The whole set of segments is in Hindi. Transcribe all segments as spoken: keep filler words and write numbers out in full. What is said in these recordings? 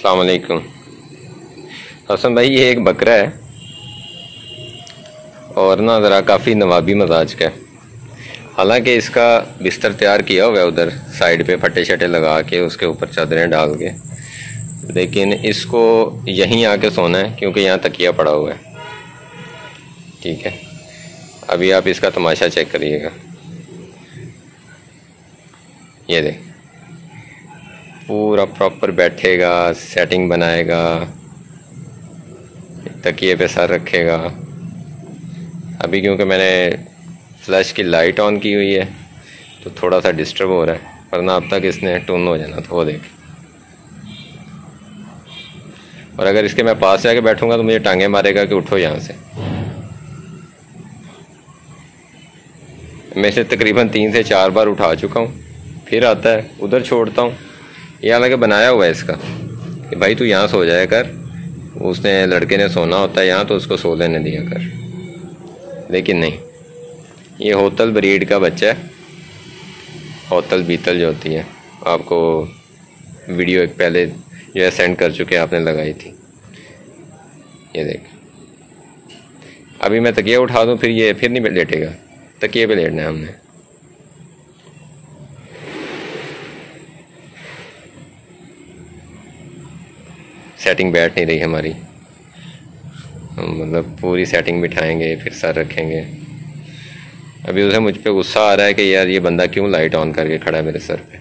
अस्सलाम वालेकुम। हसन भाई, ये एक बकरा है और ना ज़रा काफ़ी नवाबी मजाज का है। हालांकि इसका बिस्तर तैयार किया हुआ है उधर साइड पे, फटे शटे लगा के उसके ऊपर चादरें डाल के, लेकिन इसको यहीं आके सोना है क्योंकि यहाँ तकिया पड़ा हुआ है। ठीक है, अभी आप इसका तमाशा चेक करिएगा। ये देख, पूरा प्रॉपर बैठेगा, सेटिंग बनाएगा, तकिए पे सर रखेगा। अभी क्योंकि मैंने फ्लैश की लाइट ऑन की हुई है तो थोड़ा सा डिस्टर्ब हो रहा है, वरना अब तक इसने टून हो जाना था। वो देख, और अगर इसके मैं पास जाके बैठूंगा तो मुझे टांगे मारेगा कि उठो यहाँ से। मैं इसे तकरीबन तीन से चार बार उठा चुका हूँ, फिर आता है उधर छोड़ता हूँ। ये हालांकि बनाया हुआ है इसका कि भाई तू यहाँ सो जाया कर, उसने लड़के ने सोना होता है यहाँ तो उसको सो लेने दिया कर, लेकिन नहीं। ये होतल ब्रीड का बच्चा है, होतल बीतल जो होती है, आपको वीडियो एक पहले जो है सेंड कर चुके आपने लगाई थी। ये देख, अभी मैं तकिया उठा दूँ फिर ये फिर नहीं लेटेगा, तकिए पे लेटना है हमने। सेटिंग बैठ नहीं रही हमारी, मतलब पूरी सेटिंग बिठाएंगे फिर सर रखेंगे। अभी उसे मुझ पे गुस्सा आ रहा है कि यार ये बंदा क्यों लाइट ऑन करके खड़ा है मेरे सर पे।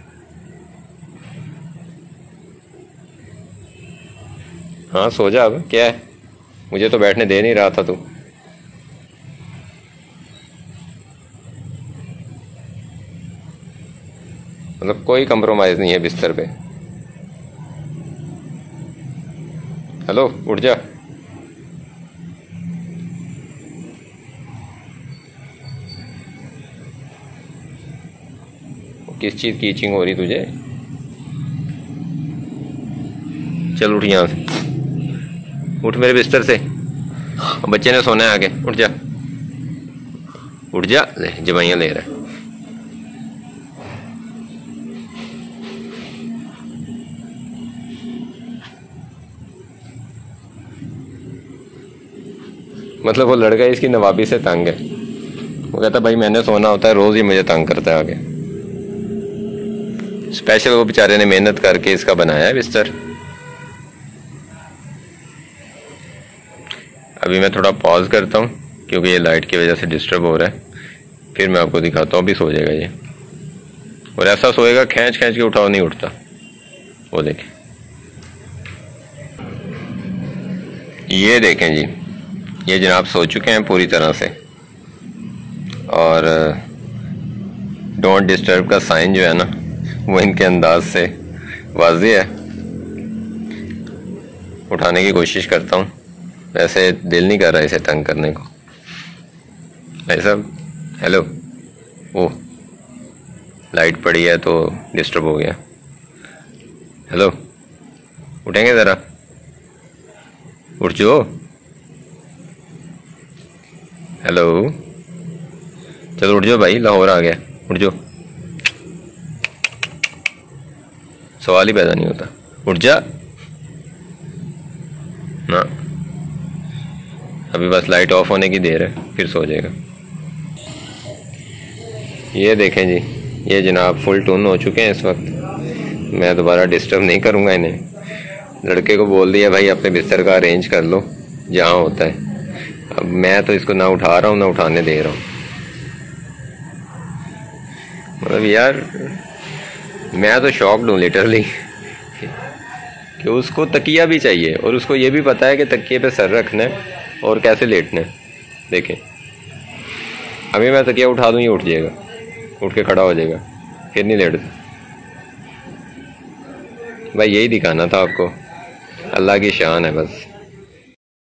हाँ सो जा, अब क्या है, मुझे तो बैठने दे नहीं रहा था तू। मतलब कोई कंप्रोमाइज़ नहीं है बिस्तर पे। हेलो, उठ जा। किस चीज़ की इचिंग हो रही तुझे? चल उठ यहाँ से, उठ मेरे बिस्तर से। बच्चे ने सोना है आगे, उठ जा, उठ जा। ले जवाइयाँ ले रहा है। मतलब वो लड़का इसकी नवाबी से तंग है। वो कहता भाई मैंने सोना होता है, रोज़ ही मुझे तंग करता है आगे। स्पेशल वो बेचारे ने मेहनत करके इसका बनाया है बिस्तर। अभी मैं थोड़ा पॉज करता हूँ क्योंकि ये लाइट की वजह से डिस्टर्ब हो रहा है, फिर मैं आपको दिखाता हूँ। अभी सो जाएगा ये, और ऐसा सोएगा खींच खींच के उठाओ नहीं उठता। वो देखें, ये देखें जी, ये जनाब सो चुके हैं पूरी तरह से, और डोंट डिस्टर्ब का साइन जो है ना वो इनके अंदाज से वाज़ेह है। उठाने की कोशिश करता हूँ, वैसे दिल नहीं कर रहा इसे तंग करने को। भाई साहब हेलो, ओ लाइट पड़ी है तो डिस्टर्ब हो गया। हेलो, उठेंगे ज़रा, उठ जो। हेलो, चलो उठ जाओ भाई, लाहौर आ गया, उठ जाओ। सवाल ही पैदा नहीं होता, उठ जा ना। अभी बस लाइट ऑफ होने की देर है, फिर सो जाएगा। ये देखें जी, ये जनाब फुल टून हो चुके हैं इस वक्त। मैं दोबारा डिस्टर्ब नहीं करूँगा इन्हें। लड़के को बोल दिया भाई अपने बिस्तर का अरेंज कर लो जहाँ होता है। अब मैं तो इसको ना उठा रहा हूँ ना उठाने दे रहा हूँ। मतलब यार मैं तो शॉक्ड हूँ लिटरली कि उसको तकिया भी चाहिए और उसको ये भी पता है कि तकिए पे सर रखना है और कैसे लेटना है। देखें, अभी मैं तकिया उठा दूँ ये उठ जाएगा, उठ के खड़ा हो जाएगा, फिर नहीं लेटता। भाई यही दिखाना था आपको, अल्लाह की शान है बस।